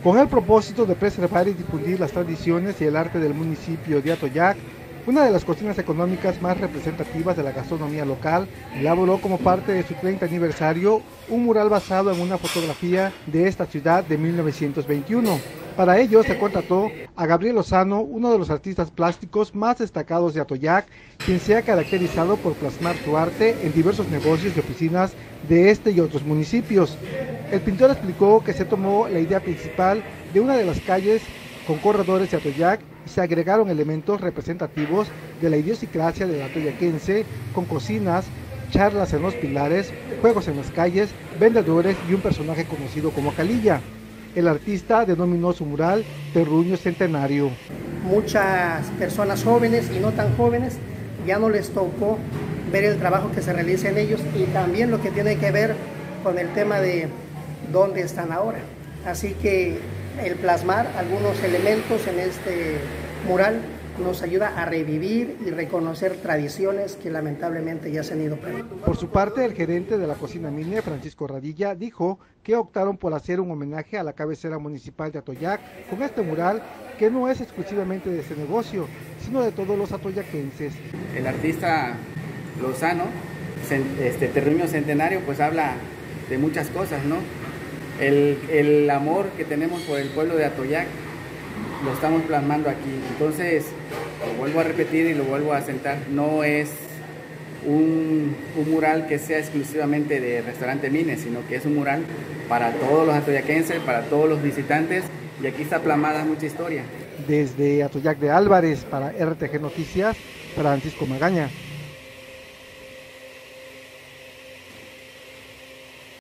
Con el propósito de preservar y difundir las tradiciones y el arte del municipio de Atoyac, una de las cocinas económicas más representativas de la gastronomía local, elaboró como parte de su 30 aniversario un mural basado en una fotografía de esta ciudad de 1921. Para ello se contrató a Gabriel Lozano, uno de los artistas plásticos más destacados de Atoyac, quien se ha caracterizado por plasmar su arte en diversos negocios y oficinas de este y otros municipios. El pintor explicó que se tomó la idea principal de una de las calles con corredores de Atoyac y se agregaron elementos representativos de la idiosincrasia del atoyaquense, con cocinas, charlas en los pilares, juegos en las calles, vendedores y un personaje conocido como Calilla. El artista denominó su mural Terruño Centenario. Muchas personas jóvenes y no tan jóvenes ya no les tocó ver el trabajo que se realiza en ellos y también lo que tiene que ver con el tema de dónde están ahora. Así que el plasmar algunos elementos en este mural nos ayuda a revivir y reconocer tradiciones que lamentablemente ya se han ido perdiendo. Por su parte, el gerente de la cocina Mine, Francisco Radilla, dijo que optaron por hacer un homenaje a la cabecera municipal de Atoyac con este mural que no es exclusivamente de ese negocio, sino de todos los atoyaquenses. El artista Lozano, Terruño Centenario, pues habla de muchas cosas, ¿no? El amor que tenemos por el pueblo de Atoyac lo estamos plasmando aquí. Entonces, lo vuelvo a repetir y lo vuelvo a asentar, no es un mural que sea exclusivamente de Restaurante Mine, sino que es un mural para todos los atoyaquenses, para todos los visitantes, y aquí está plasmada mucha historia. Desde Atoyac de Álvarez para RTG Noticias, Francisco Magaña.